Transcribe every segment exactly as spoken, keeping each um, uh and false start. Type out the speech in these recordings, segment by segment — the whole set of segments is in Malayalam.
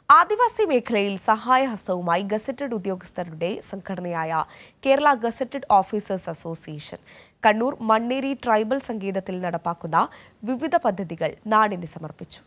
ആദിവാസി മേഖലയിൽ സഹായഹസ്തവുമായി ഗസറ്റഡ് ഉദ്യോഗസ്ഥരുടെ സംഘടനയായ Kerala gazetted officers association Kannur Manneri tribal സംഗീതത്തിൽ നടപ്പാക്കുന്ന വിവിധ പദ്ധതികൾ നാടിന് സമർപ്പിച്ചു.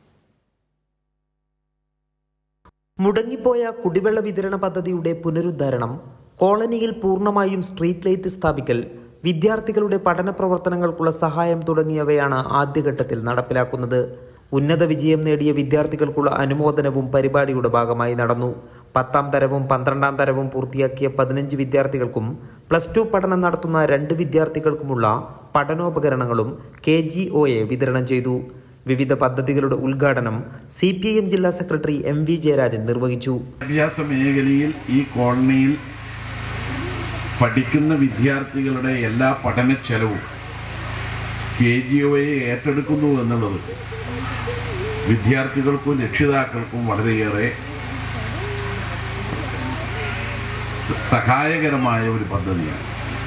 മുടങ്ങിപ്പോയ കുടിവെള്ള വിതരണ പദ്ധതിയുടെ പുനരുദ്ധാരണം, കോളനിയിൽ പൂർണ്ണമായും സ്ട്രീറ്റ് ലൈറ്റ് സ്ഥാപിക്കൽ, വിദ്യാർത്ഥികളുടെ പഠന പ്രവർത്തനങ്ങൾക്കുള്ള സഹായം തുടങ്ങിയവയാണ് ആദ്യഘട്ടത്തിൽ നടപ്പിലാക്കുന്നത്. ഉന്നത വിജയം നേടിയ വിദ്യാർത്ഥികൾക്കുള്ള അനുമോദനവും പരിപാടിയുടെ ഭാഗമായി നടന്നു. പത്താം തരവും പന്ത്രണ്ടാം തരവും പൂർത്തിയാക്കിയ പതിനഞ്ച് വിദ്യാർത്ഥികൾക്കും പ്ലസ് ടു പഠനം നടത്തുന്ന രണ്ട് വിദ്യാർത്ഥികൾക്കുമുള്ള പഠനോപകരണങ്ങളും കെ ജി ഒ എ വിതരണം ചെയ്തു. വിവിധ പദ്ധതികളുടെ ഉദ്ഘാടനം സി പി ഐ എം ജില്ലാ സെക്രട്ടറി എം വി ജയരാജൻ നിർവഹിച്ചു. വിദ്യാഭ്യാസ മേഖലയിൽ ഈ കോളനിയിൽ പഠിക്കുന്ന വിദ്യാർത്ഥികളുടെ എല്ലാ പഠന ചെലവും കെ ജി ഒ എ ഏറ്റെടുക്കുന്നു എന്നുള്ളത് വിദ്യാർത്ഥികൾക്കും രക്ഷിതാക്കൾക്കും വളരെയേറെ സഹായകരമായ ഒരു പദ്ധതിയാണ്.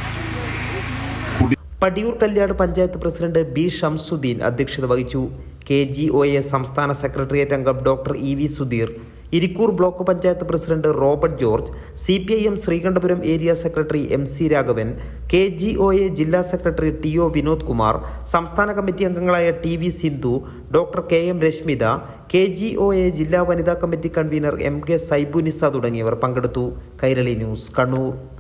പടിയൂർ കല്യാട് പഞ്ചായത്ത് പ്രസിഡന്റ് ബി ഷംസുദ്ദീൻ അധ്യക്ഷത വഹിച്ചു. കെ ജി ഒ എ സംസ്ഥാന സെക്രട്ടേറിയറ്റ് അംഗം doctor E V Sudheer, Irikkur block panchayat president Robert George, C P I M Sreekandapuram area secretary M C Raghavan, K G O A ജില്ലാ secretary T O Vinod Kumar, സംസ്ഥാന കമ്മിറ്റി അംഗങ്ങളായ T V Sindhu, doctor K M Reshmitha, K G O A ജില്ലാ വനിതാ committee convener M K Saibunisa തുടങ്ങിയവർ പങ്കെടുത്തു. കൈരളി ന്യൂസ്, കണ്ണൂർ.